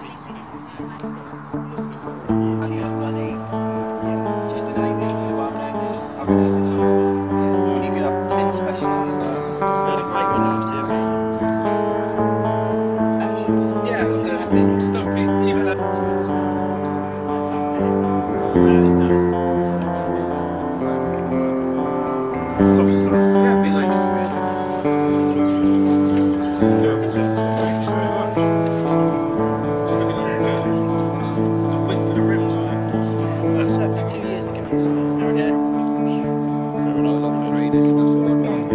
Just an 8 litre as well now, 'cause I realised this. And you could have 10 specialised. We had a great one last year. Yeah, it's the stuff even. Yeah, be like. The width of the rims on it. That's after 2 years ago. Yeah. When I was on the raiders, that's what I've done.